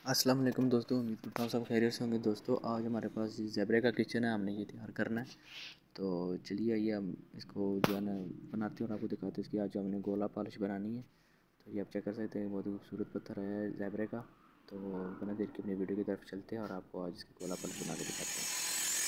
अस्सलाम वालेकुम दोस्तों, उम्मीद करता हूँ सब खैरियत से होंगे। दोस्तों आज हमारे पास ज़ेबरे का किचन है, हमने ये तैयार करना है। तो चलिए आइए हम इसको जो है ना बनाते हैं और आपको दिखाते हैं। इसकी आज हमने गोला पॉलिश बनानी है। तो ये आप चेक कर सकते हैं, बहुत ही खूबसूरत पत्थर है ज़ेबरे का। तो बिना देर के अपनी वीडियो की तरफ चलते हैं और आपको आज इसकी गोला पॉलिश बना के दिखाते हैं।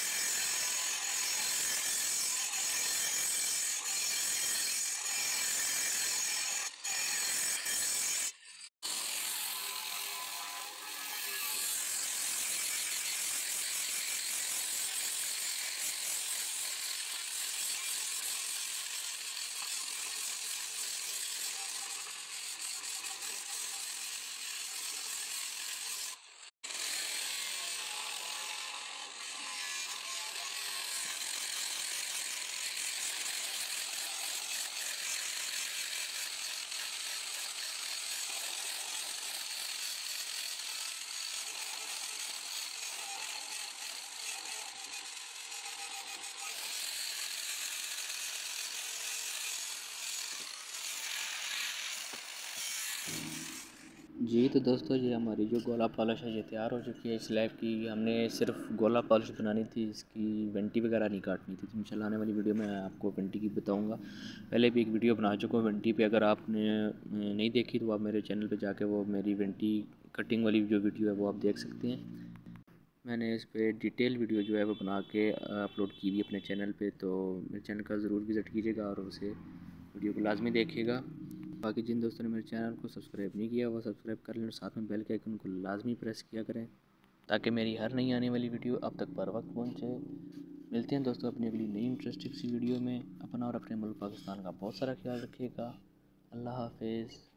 जी तो दोस्तों, ये हमारी जो गोला पॉलिश है ये तैयार हो चुकी है। स्लैब की हमने सिर्फ गोला पॉलिश बनानी थी, इसकी वेंटी वगैरह नहीं काटनी थी। तो इंशाल्लाह आने वाली वीडियो में आपको वेंटी की बताऊंगा। पहले भी एक वीडियो बना चुका हूँ वेंटी पे, अगर आपने नहीं देखी तो आप मेरे चैनल पे जाके वो मेरी वेंटी कटिंग वाली जो वीडियो है वो आप देख सकते हैं। मैंने इस पर डिटेल वीडियो जो है वो बना के अपलोड की हुई अपने चैनल पे। तो मेरे चैनल का ज़रूर विज़िट कीजिएगा और उसे वीडियो को लाजमी देखिएगा। बाकी जिन दोस्तों ने मेरे चैनल को सब्सक्राइब नहीं किया वो सब्सक्राइब कर लें और साथ में बेल के आइकन को लाजमी प्रेस किया करें, ताकि मेरी हर नई आने वाली वीडियो अब तक पर वक्त पहुँचे। मिलते हैं दोस्तों अपनी अगली नई इंटरेस्टिंग सी वीडियो में। अपना और अपने मुल्क पाकिस्तान का बहुत सारा ख्याल रखिएगा। अल्लाह हाफिज़।